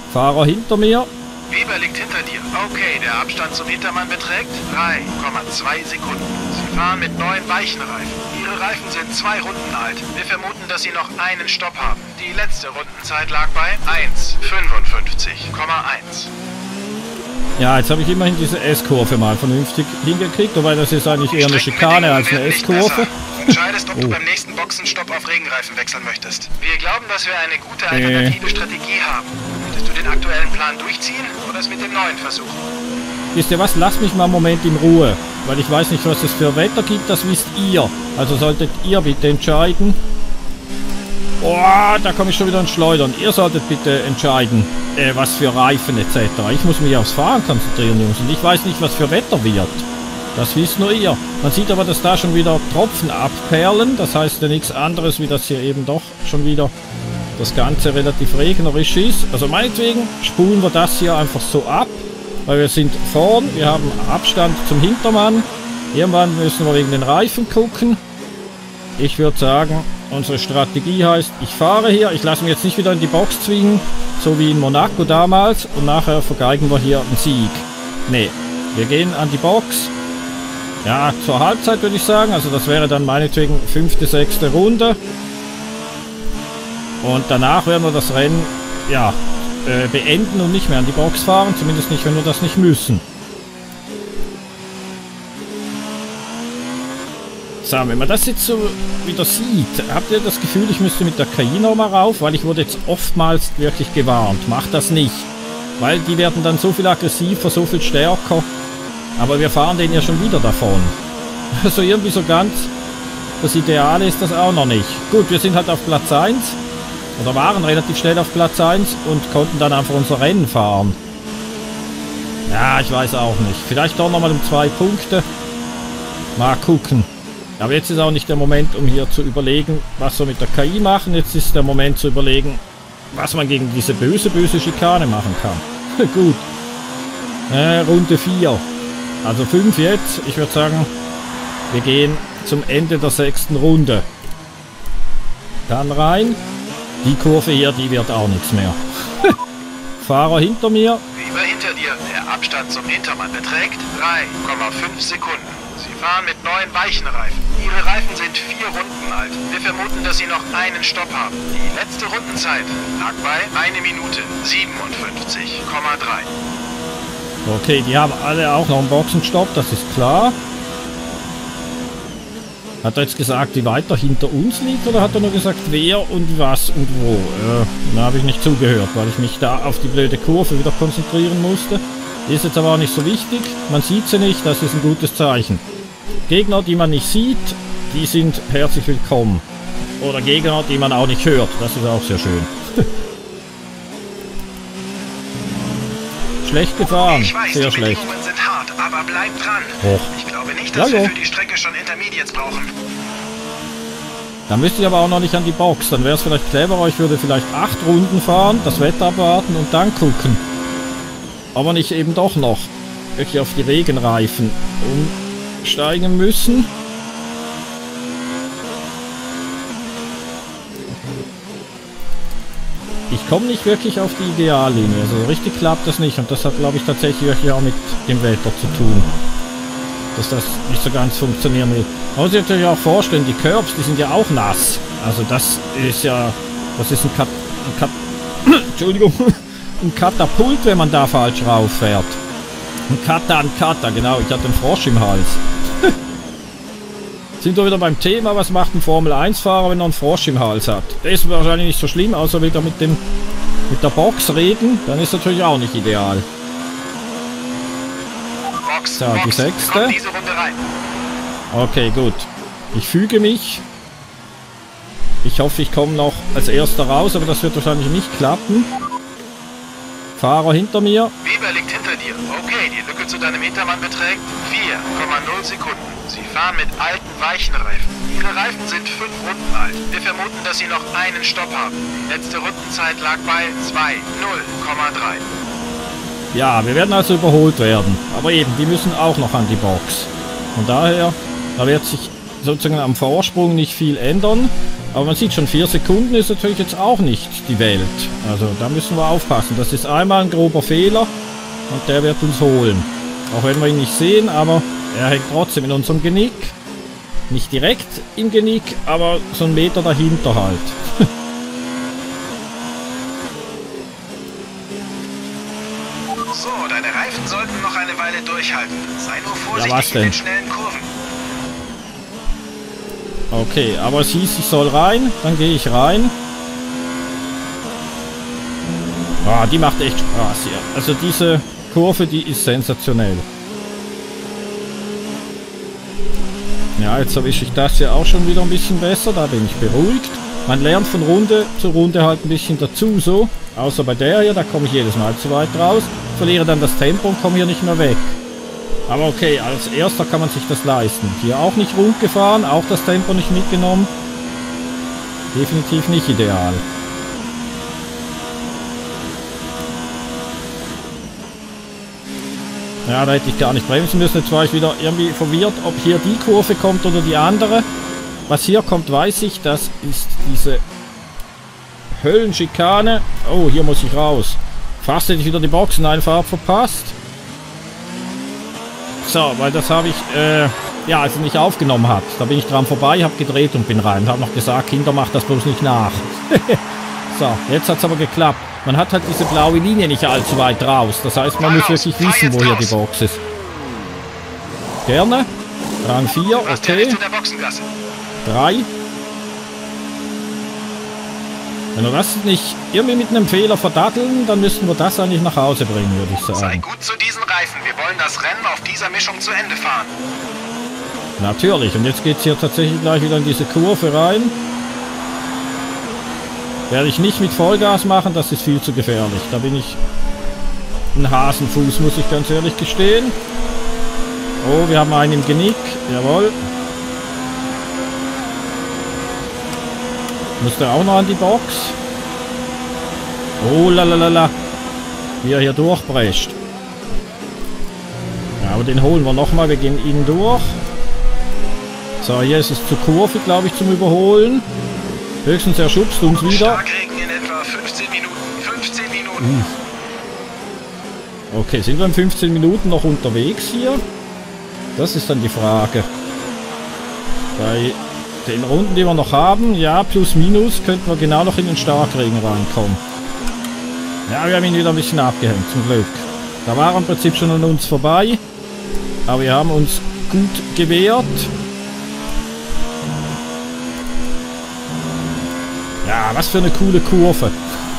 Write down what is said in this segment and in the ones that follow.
Fahrer hinter mir. Weber liegt hinter dir. Okay, der Abstand zum Hintermann beträgt 3,2 Sekunden. Sie fahren mit neuen weichen Reifen. Ihre Reifen sind 2 Runden alt. Wir vermuten, dass Sie noch einen Stopp haben. Die letzte Rundenzeit lag bei 1,55,1. Ja, jetzt habe ich immerhin diese S-Kurve mal vernünftig hingekriegt, wobei das ist eigentlich eher eine Schikane als eine S-Kurve. Entscheidest, ob du beim nächsten Boxenstopp auf Regenreifen wechseln möchtest. Wir glauben, dass wir eine gute alternative Strategie haben. Möchtest du den aktuellen Plan durchziehen oder es mit dem neuen versuchen? Wisst ihr was? Lasst mich mal einen Moment in Ruhe, weil ich weiß nicht, was es für Wetter gibt, das wisst ihr. Also solltet ihr bitte entscheiden. Oh, da komme ich schon wieder ins Schleudern. Ihr solltet bitte entscheiden, was für Reifen etc. Ich muss mich aufs Fahren konzentrieren, Jungs. Und ich weiß nicht, was für Wetter wird. Das wisst nur ihr. Man sieht aber, dass da schon wieder Tropfen abperlen. Das heißt ja nichts anderes, wie dass hier eben doch schon wieder das Ganze relativ regnerisch ist. Also meinetwegen spulen wir das hier einfach so ab. Weil wir sind vorn, wir haben Abstand zum Hintermann. Irgendwann müssen wir wegen den Reifen gucken. Ich würde sagen, unsere Strategie heißt, ich fahre hier, ich lasse mich jetzt nicht wieder in die Box zwingen, so wie in Monaco damals, und nachher vergeigen wir hier einen Sieg. Nee, wir gehen an die Box. Ja, zur Halbzeit würde ich sagen, also das wäre dann meinetwegen 5., 6. Runde. Und danach werden wir das Rennen, ja, beenden und nicht mehr an die Box fahren, zumindest nicht, wenn wir das nicht müssen. So, wenn man das jetzt so wieder sieht, habt ihr das Gefühl, ich müsste mit der KI nochmal rauf? Weil ich wurde jetzt oftmals wirklich gewarnt. Macht das nicht. Weil die werden dann so viel aggressiver, so viel stärker. Aber wir fahren denen ja schon wieder davon. Also irgendwie so ganz das Ideale ist das auch noch nicht. Gut, wir sind halt auf Platz 1. Oder waren relativ schnell auf Platz 1 und konnten dann einfach unser Rennen fahren. Ja, ich weiß auch nicht. Vielleicht doch nochmal um 2 Punkte. Mal gucken. Aber jetzt ist auch nicht der Moment, um hier zu überlegen, was wir mit der KI machen. Jetzt ist der Moment zu überlegen, was man gegen diese böse Schikane machen kann. Gut. Runde 4. Also 5 jetzt. Ich würde sagen, wir gehen zum Ende der 6. Runde. Dann rein. Die Kurve hier, die wird auch nichts mehr. Fahrer hinter mir. Weber hinter dir. Der Abstand zum Hintermann beträgt 3,5 Sekunden. Sie fahren mit neuen weichen Reifen. Ihre Reifen sind 4 Runden alt. Wir vermuten, dass Sie noch einen Stopp haben. Die letzte Rundenzeit lag bei 1 Minute 57,3. Okay, die haben alle auch noch einen Boxenstopp, das ist klar. Hat er jetzt gesagt, wie weit er hinter uns liegt, oder hat er nur gesagt, wer und was und wo? Da habe ich nicht zugehört, weil ich mich da auf die blöde Kurve wieder konzentrieren musste. Ist jetzt aber auch nicht so wichtig. Man sieht sie nicht, das ist ein gutes Zeichen. Gegner, die man nicht sieht, die sind herzlich willkommen. Oder Gegner, die man auch nicht hört. Das ist auch sehr schön. Schlecht gefahren. Ich weiß, sehr die schlecht. Bedingungen sind hart, aber bleib dran. Och. Ich glaube nicht, dass wir für die Strecke schon Intermediates brauchen. Dann müsste ich aber auch noch nicht an die Box. Dann wäre es vielleicht cleverer, ich würde vielleicht 8 Runden fahren, das Wetter abwarten und dann gucken. Aber nicht eben doch noch wirklich auf die Regenreifen umsteigen müssen. Ich komme nicht wirklich auf die Ideallinie, also richtig klappt das nicht und das hat, glaube ich, tatsächlich wirklich auch mit dem Wetter zu tun, dass das nicht so ganz funktionieren will. Man muss sich natürlich auch vorstellen, die Curbs, die sind ja auch nass, also das ist ja, das ist Entschuldigung, ein Katapult, wenn man da falsch rauf fährt. Ein Cutter, genau, ich hatte einen Frosch im Hals. Sind wir wieder beim Thema, was macht ein Formel-1-Fahrer, wenn er einen Frosch im Hals hat? Das ist wahrscheinlich nicht so schlimm, außer wieder mit der Box reden, dann ist natürlich auch nicht ideal. So, die 6. Okay, gut. Ich füge mich. Ich hoffe, ich komme noch als erster raus, aber das wird wahrscheinlich nicht klappen. Fahrer hinter mir. Weber liegt hinter dir. Okay, die Lücke zu deinem Hintermann beträgt 4,0 Sekunden. Sie fahren mit alten weichen Reifen. Ihre Reifen sind 5 Runden alt. Wir vermuten, dass Sie noch einen Stopp haben. Die letzte Rundenzeit lag bei 2,0,3. Ja, wir werden also überholt werden. Aber eben, die müssen auch noch an die Box. Von daher, da wird sich sozusagen am Vorsprung nicht viel ändern. Aber man sieht schon, 4 Sekunden ist natürlich jetzt auch nicht die Welt. Also da müssen wir aufpassen. Das ist einmal ein grober Fehler und der wird uns holen. Auch wenn wir ihn nicht sehen, aber er hängt trotzdem in unserem Genick. Nicht direkt im Genick, aber so einen Meter dahinter halt. So, deine Reifen sollten noch eine Weile durchhalten. Sei nur Ja, was vorsichtig denn? in den schnellen Kurven. Okay, aber es hieß, ich soll rein. Dann gehe ich rein. Ah, die macht echt Spaß hier. Also diese Kurve, die ist sensationell. Ja, jetzt erwische ich das ja auch schon wieder ein bisschen besser. Da bin ich beruhigt. Man lernt von Runde zu Runde halt ein bisschen dazu so. Außer bei der hier, da komme ich jedes Mal zu weit raus. Verliere dann das Tempo und komme hier nicht mehr weg. Aber okay, als erster kann man sich das leisten. Hier auch nicht rund gefahren, auch das Tempo nicht mitgenommen. Definitiv nicht ideal. Ja, da hätte ich gar nicht bremsen müssen. Jetzt war ich wieder irgendwie verwirrt, ob hier die Kurve kommt oder die andere. Was hier kommt, weiß ich. Das ist diese Höllenschikane. Oh, hier muss ich raus. Fast hätte ich wieder die Boxeneinfahrt verpasst. So, weil das habe ich, ja, als er nicht aufgenommen hat. Da bin ich dran vorbei, habe gedreht und bin rein. Habe noch gesagt, Kinder, macht das bloß nicht nach. So, jetzt hat es aber geklappt. Man hat halt diese blaue Linie nicht allzu weit raus. Das heißt, man muss wirklich wissen, wo hier die Box ist. Gerne. Rang 4, okay. 3. Wenn wir das nicht irgendwie mit einem Fehler verdatteln, dann müssten wir das eigentlich nach Hause bringen, würde ich Sei sagen. gut zu diesen Reifen. Wir wollen das Rennen auf dieser Mischung zu Ende fahren. Natürlich. Und jetzt geht es hier tatsächlich gleich wieder in diese Kurve rein. Werde ich nicht mit Vollgas machen, das ist viel zu gefährlich. Da bin ich ein Hasenfuß, muss ich ganz ehrlich gestehen. Oh, wir haben einen im Genick. Jawohl. Muss der auch noch an die Box? Oh, lalalala. Wie er hier durchbrecht. Ja, aber den holen wir nochmal. Wir gehen innen durch. So, hier ist es zur Kurve, glaube ich, zum Überholen. Höchstens er schubst uns wieder. Starkregen in etwa 15 Minuten. 15 Minuten. Okay, sind wir in 15 Minuten noch unterwegs hier? Das ist dann die Frage. Bei den Runden, die wir noch haben, ja, plus minus, könnten wir genau noch in den Starkregen reinkommen. Ja, wir haben ihn wieder ein bisschen abgehängt, zum Glück. Da war er im Prinzip schon an uns vorbei. Aber wir haben uns gut gewehrt. Ja, was für eine coole Kurve.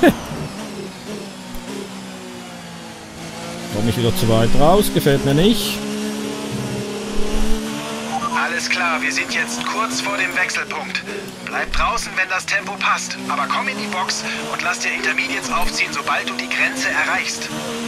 Komme ich wieder zu weit raus, gefällt mir nicht. Alles klar, wir sind jetzt kurz vor dem Wechselpunkt. Bleib draußen, wenn das Tempo passt. Aber komm in die Box und lass dir Intermediates aufziehen, sobald du die Grenze erreichst.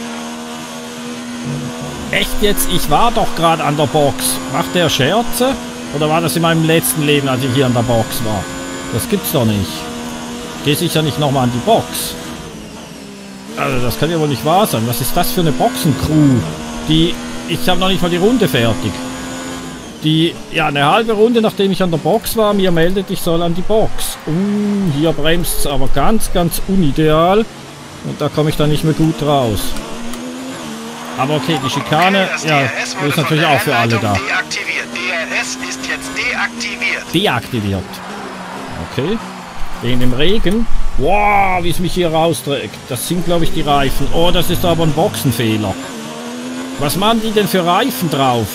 Echt jetzt? Ich war doch gerade an der Box. Macht der Scherze? Oder war das in meinem letzten Leben, als ich hier an der Box war? Das gibt's doch nicht. Gehe sicher nicht nochmal an die Box. Also das kann ja wohl nicht wahr sein. Was ist das für eine Boxencrew? Ich habe noch nicht mal die Runde fertig. Die, ja, eine halbe Runde, nachdem ich an der Box war, mir meldet, ich soll an die Box. Hier bremst es aber ganz, ganz unideal. Und da komme ich dann nicht mehr gut raus. Aber okay, die Schikane, Okay, ja, DRS die ist natürlich auch für alle da. Deaktiviert. DRS ist jetzt deaktiviert. Deaktiviert. Okay. Wegen dem Regen. Wow, wie es mich hier rausträgt. Das sind, glaube ich, die Reifen. Oh, das ist aber ein Boxenfehler. Was machen die denn für Reifen drauf?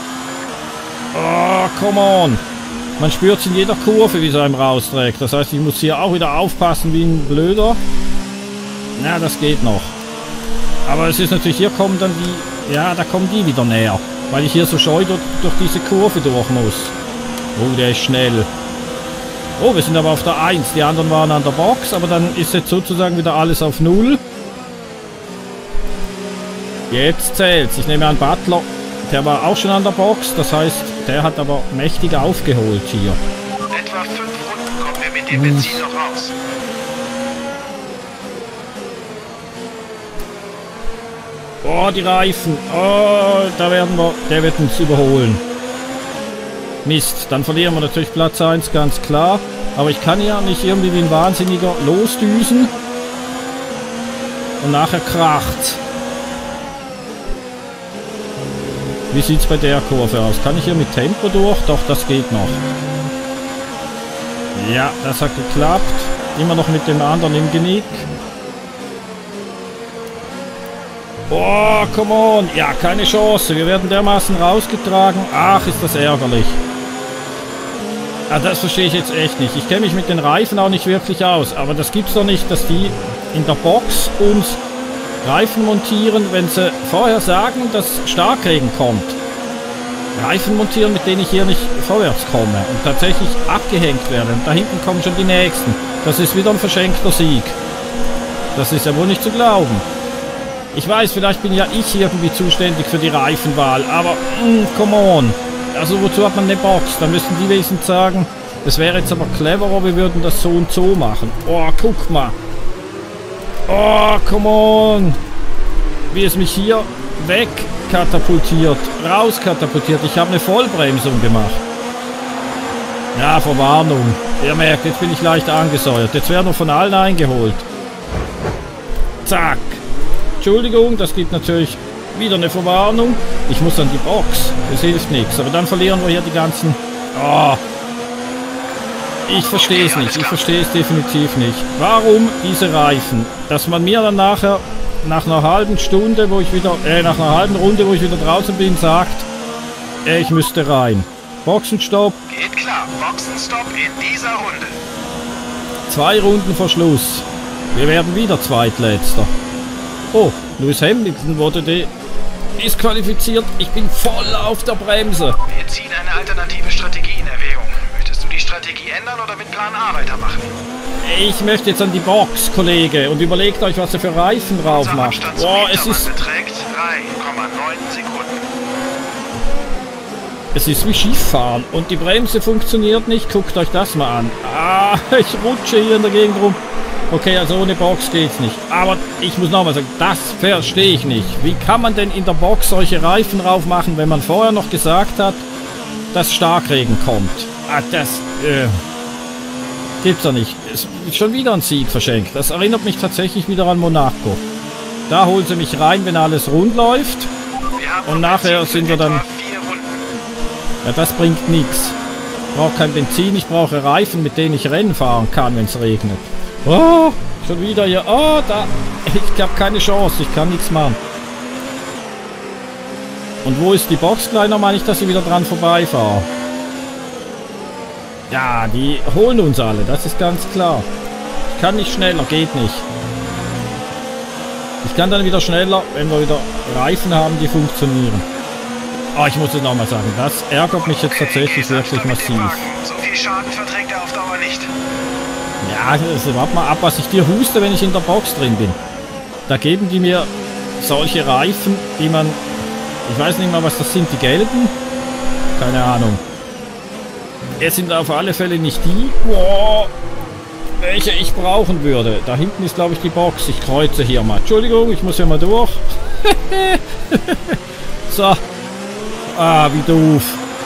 Oh, come on. Man spürt es in jeder Kurve, wie es einem rausträgt. Das heißt, ich muss hier auch wieder aufpassen wie ein Blöder. Na, das geht noch. Aber es ist natürlich, hier kommen dann die... Ja, da kommen die wieder näher. Weil ich hier so scheu durch diese Kurve durch muss. Oh, der ist schnell. Oh, wir sind aber auf der 1. Die anderen waren an der Box. Aber dann ist jetzt sozusagen wieder alles auf 0. Jetzt zählt's. Ich nehme an, Butler, der war auch schon an der Box. Das heißt, der hat aber mächtig aufgeholt hier. Etwa 5 Runden kommen wir mit dem Benzin noch raus. Oh, die Reifen. Oh, der wird uns überholen. Mist, dann verlieren wir natürlich Platz 1, ganz klar. Aber ich kann ja nicht irgendwie wie ein Wahnsinniger losdüsen. Und nachher kracht's. Wie sieht es bei der Kurve aus? Kann ich hier mit Tempo durch? Doch, das geht noch. Ja, das hat geklappt. Immer noch mit dem anderen im Genick. Oh, come on. Ja, keine Chance. Wir werden dermaßen rausgetragen. Ach, ist das ärgerlich. Ah, das verstehe ich jetzt echt nicht. Ich kenne mich mit den Reifen auch nicht wirklich aus. Aber das gibt's doch nicht, dass die in der Box uns Reifen montieren, wenn sie vorher sagen, dass Starkregen kommt. Reifen montieren, mit denen ich hier nicht vorwärts komme und tatsächlich abgehängt werde. Und da hinten kommen schon die nächsten. Das ist wieder ein verschenkter Sieg. Das ist ja wohl nicht zu glauben. Ich weiß, vielleicht bin ja ich irgendwie zuständig für die Reifenwahl, aber come on. Also wozu hat man eine Box? Da müssten die wenigstens sagen, das wäre jetzt aber cleverer, wir würden das so und so machen. Oh, guck mal. Oh, come on. Wie es mich hier wegkatapultiert, rauskatapultiert. Ich habe eine Vollbremsung gemacht. Ja, Verwarnung. Ihr merkt, jetzt bin ich leicht angesäuert. Jetzt werden wir von allen eingeholt. Zack. Entschuldigung, das gibt natürlich wieder eine Verwarnung. Ich muss an die Box. Das hilft nichts. Aber dann verlieren wir hier die ganzen... Oh. Ich verstehe es nicht. Ich verstehe es definitiv nicht. Warum diese Reifen? Dass man mir dann nachher, nach einer halben Stunde, wo ich wieder... nach einer halben Runde, wo ich wieder draußen bin, sagt, ich müsste rein. Boxenstopp. Geht klar. Boxenstopp in dieser Runde. 2 Runden vor Schluss. Wir werden wieder Zweitletzter. Oh, Lewis Hamilton wurde disqualifiziert. Ich bin voll auf der Bremse. Wir ziehen eine alternative Strategie in Erwägung. Möchtest du die Strategie ändern oder mit Plan A weitermachen? Ich möchte jetzt an die Box, Kollege, und überlegt euch, was ihr für Reifen drauf macht. Boah, es ist... beträgt 3,9 Sekunden. Es ist wie Skifahren und die Bremse funktioniert nicht. Guckt euch das mal an. Ah, ich rutsche hier in der Gegend rum. Okay, also ohne Box geht's nicht. Aber ich muss nochmal sagen, das verstehe ich nicht. Wie kann man denn in der Box solche Reifen drauf machen, wenn man vorher noch gesagt hat, dass Starkregen kommt? Ah, das gibt's doch nicht. Es ist schon wieder ein Sieg verschenkt. Das erinnert mich tatsächlich wieder an Monaco. Da holen sie mich rein, wenn alles rund läuft. Und nachher sind wir dann... Ja, das bringt nichts. Ich brauche kein Benzin, ich brauche Reifen, mit denen ich Rennen fahren kann, wenn es regnet. Oh, schon wieder hier. Oh, da. Ich habe keine Chance. Ich kann nichts machen. Und wo ist die Box, kleiner? Meine ich, dass ich wieder dran vorbeifahre. Ja, die holen uns alle. Das ist ganz klar. Ich kann nicht schneller. Geht nicht. Ich kann dann wieder schneller, wenn wir wieder Reifen haben, die funktionieren. Oh, ich muss es nochmal sagen. Das ärgert mich jetzt tatsächlich wirklich massiv. So viel Schaden verträgt er auf Dauer nicht. Ja, also warte mal ab, was ich dir huste, wenn ich in der Box drin bin. Da geben die mir solche Reifen, die man... Ich weiß nicht mal, was das sind, die gelben? Keine Ahnung. Es sind auf alle Fälle nicht die, welche ich brauchen würde. Da hinten ist, glaube ich, die Box. Ich kreuze hier mal. Entschuldigung, ich muss hier mal durch. So. Ah, wie doof.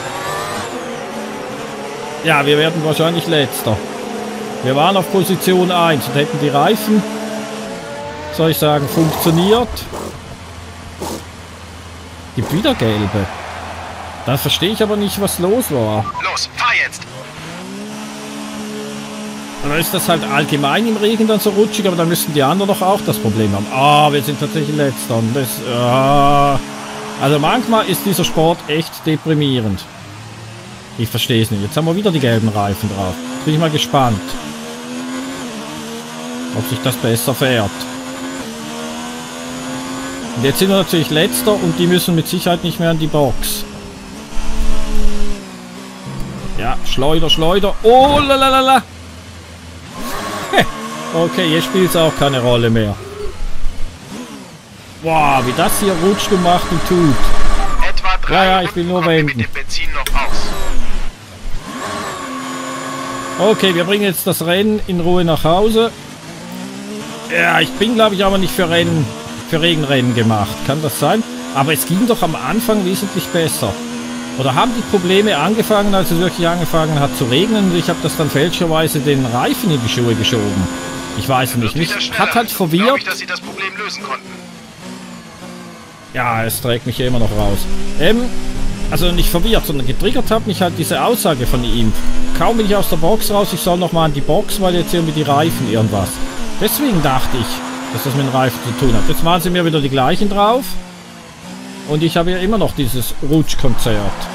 Ja, wir werden wahrscheinlich Letzter. Wir waren auf Position 1 und hätten die Reifen, soll ich sagen, funktioniert. Gibt wieder gelbe. Dann verstehe ich aber nicht, was los war. Los, fahr jetzt! Oder ist das halt allgemein im Regen dann so rutschig, aber dann müssten die anderen doch auch das Problem haben. Ah, wir sind tatsächlich Letzter. Und das, also manchmal ist dieser Sport echt deprimierend. Ich verstehe es nicht. Jetzt haben wir wieder die gelben Reifen drauf. Jetzt bin ich mal gespannt, ob sich das besser fährt. Und jetzt sind wir natürlich Letzter und die müssen mit Sicherheit nicht mehr an die Box. Ja, Schleuder, Schleuder. Oh, lalalala. Okay, jetzt spielt es auch keine Rolle mehr. Wow, wie das hier rutscht und macht und tut. Etwa 3 ja, ich will nur wenden. mit dem Benzin noch aus. Okay, wir bringen jetzt das Rennen in Ruhe nach Hause. Ja, ich bin, glaube ich, aber nicht für Regenrennen gemacht. Kann das sein? Aber es ging doch am Anfang wesentlich besser. Oder haben die Probleme angefangen, als es wirklich angefangen hat zu regnen und ich habe das dann fälschlicherweise den Reifen in die Schuhe geschoben? Ich weiß nicht. Mich hat halt verwirrt. Glaube ich, dass Sie das Problem lösen konnten. Ja, es trägt mich ja immer noch raus. Also nicht verwirrt, sondern getriggert hat mich halt diese Aussage von ihm. Kaum bin ich aus der Box raus, ich soll nochmal an die Box, weil jetzt irgendwie die Reifen irgendwas. Deswegen dachte ich, dass das mit den Reifen zu tun hat. Jetzt machen sie mir wieder die gleichen drauf. Und ich habe ja immer noch dieses Rutschkonzert.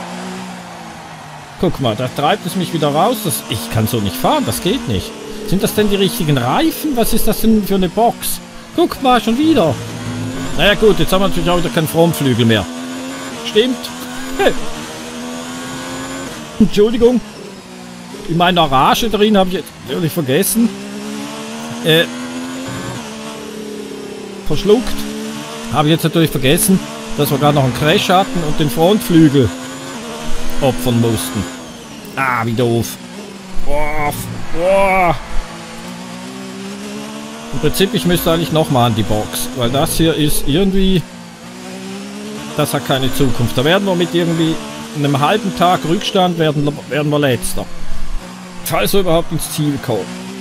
Guck mal, da treibt es mich wieder raus. Ich kann so nicht fahren, das geht nicht. Sind das denn die richtigen Reifen? Was ist das denn für eine Box? Guck mal, schon wieder. Naja gut, jetzt haben wir natürlich auch wieder keinen Frontflügel mehr. Stimmt. Hey. Entschuldigung. In meiner Rage drin habe ich jetzt natürlich vergessen. Verschluckt. Habe ich jetzt natürlich vergessen, dass wir gerade noch einen Crash hatten und den Frontflügel opfern mussten. Ah, wie doof. Boah, boah. Im Prinzip, ich müsste eigentlich nochmal an die Box, weil das hier ist irgendwie... Das hat keine Zukunft. Da werden wir mit irgendwie einem halben Tag Rückstand werden wir Letzter. Falls wir überhaupt ins Ziel kommen.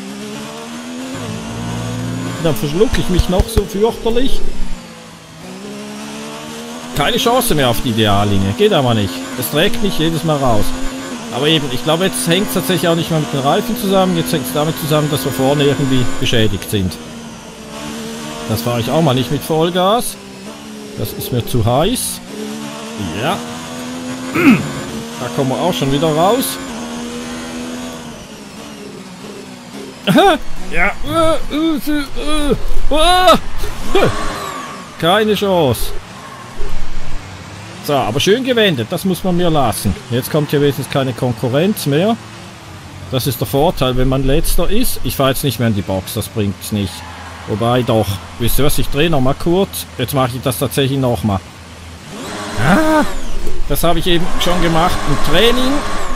Dann verschlucke ich mich noch so fürchterlich. Keine Chance mehr auf die Ideallinie. Geht aber nicht. Es trägt mich jedes Mal raus. Aber eben, ich glaube, jetzt hängt es tatsächlich auch nicht mehr mit den Reifen zusammen. Jetzt hängt es damit zusammen, dass wir vorne irgendwie beschädigt sind. Das fahre ich auch mal nicht mit Vollgas. Das ist mir zu heiß. Ja. Da kommen wir auch schon wieder raus. Ja. Keine Chance. So, aber schön gewendet, das muss man mir lassen. Jetzt kommt hier wenigstens keine Konkurrenz mehr. Das ist der Vorteil, wenn man Letzter ist. Ich fahre jetzt nicht mehr in die Box, das bringt's nicht. Wobei doch. Wisst ihr was, ich drehe nochmal kurz. Jetzt mache ich das tatsächlich nochmal. Ah, das habe ich eben schon gemacht im Training.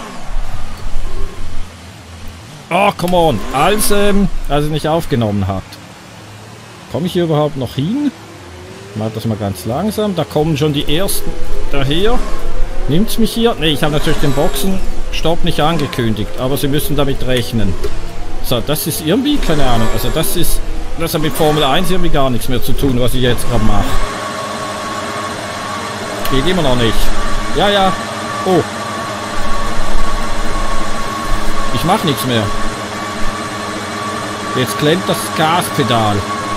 Oh, come on. Als er nicht aufgenommen hat. Komme ich hier überhaupt noch hin? Ich mache das mal ganz langsam. Da kommen schon die ersten daher. Nimmt's mich hier? Ne, ich habe natürlich den Boxenstopp nicht angekündigt. Aber Sie müssen damit rechnen. So, das ist irgendwie, keine Ahnung. Also das hat mit Formel 1 irgendwie gar nichts mehr zu tun, was ich jetzt gerade mache. Geht immer noch nicht. Ja, ja. Oh. Ich mache nichts mehr. Jetzt klemmt das Gaspedal.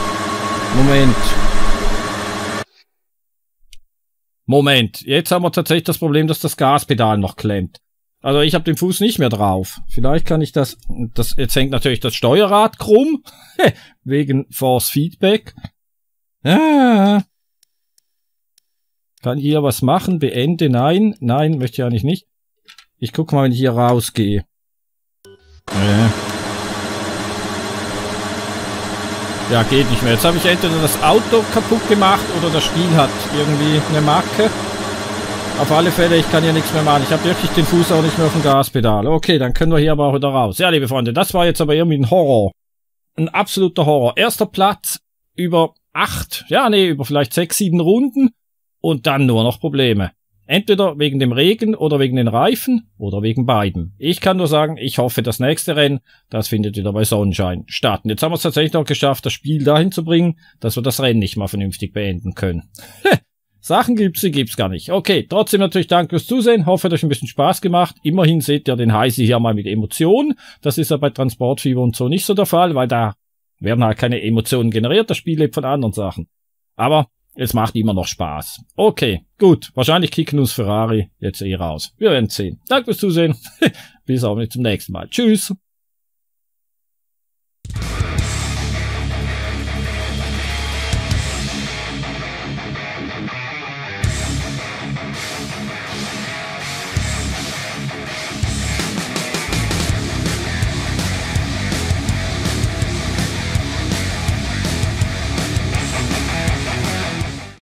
Moment, jetzt haben wir tatsächlich das Problem, dass das Gaspedal noch klemmt. Also ich habe den Fuß nicht mehr drauf. Vielleicht kann ich das... Jetzt hängt natürlich das Steuerrad krumm. Wegen Force Feedback. Ah. Kann ich hier was machen? Beende? Nein. Nein, möchte ich eigentlich nicht. Ich gucke mal, wenn ich hier rausgehe. Ja, geht nicht mehr. Jetzt habe ich entweder das Auto kaputt gemacht oder das Spiel hat irgendwie eine Macke. Auf alle Fälle, ich kann hier nichts mehr machen. Ich habe wirklich den Fuß auch nicht mehr auf dem Gaspedal. Okay, dann können wir hier aber auch wieder raus. Ja, liebe Freunde, das war jetzt aber irgendwie ein Horror. Ein absoluter Horror. Erster Platz über 8, ja, nee, über vielleicht 6, 7 Runden und dann nur noch Probleme. Entweder wegen dem Regen oder wegen den Reifen oder wegen beiden. Ich kann nur sagen, ich hoffe, das nächste Rennen, das findet wieder bei Sonnenschein statt. Und jetzt haben wir es tatsächlich noch geschafft, das Spiel dahin zu bringen, dass wir das Rennen nicht mal vernünftig beenden können. Sachen gibt's, die gibt's gar nicht. Okay, trotzdem natürlich danke fürs Zusehen. Hoffe, hat euch ein bisschen Spaß gemacht. Immerhin seht ihr den Heisi hier mal mit Emotionen. Das ist ja bei Transportfieber und so nicht so der Fall, weil da werden halt keine Emotionen generiert. Das Spiel lebt von anderen Sachen. Aber es macht immer noch Spaß. Okay, gut. Wahrscheinlich kicken uns Ferrari jetzt raus. Wir werden sehen. Danke fürs Zusehen. Bis auch zum nächsten Mal. Tschüss.